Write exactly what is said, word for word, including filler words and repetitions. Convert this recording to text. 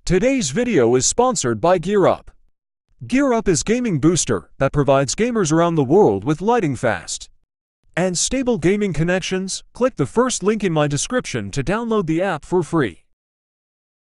Today's video is sponsored by GearUp. GearUp is gaming booster that provides gamers around the world with lightning fast and stable gaming connections. Click the first link in my description to download the app for free.